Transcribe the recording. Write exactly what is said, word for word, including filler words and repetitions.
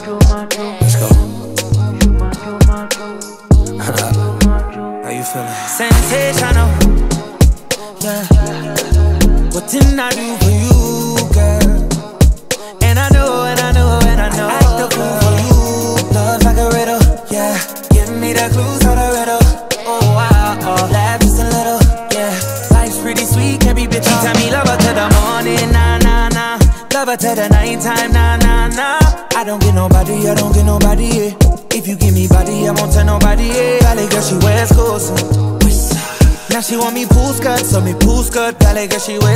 Let's go. How you feeling? Sensational, yeah. What didn't I do for you, girl? And I know, and I know, and I know I act the fool for you. Love like a riddle, yeah. Give me the clues for the riddle. Oh wow, oh, laugh just a little, yeah. Life's pretty sweet, can't be bitchy. Tell me love her to the morning, nah, nah, nah. Love her to the nighttime, nah, nah, nah. I don't get nobody, I don't get nobody, yeah. If you give me body, I won't tell nobody, yeah. Valley girl, she wears clothes. Now she want me pool skirt, so me pool skirt. Valley girl, she wears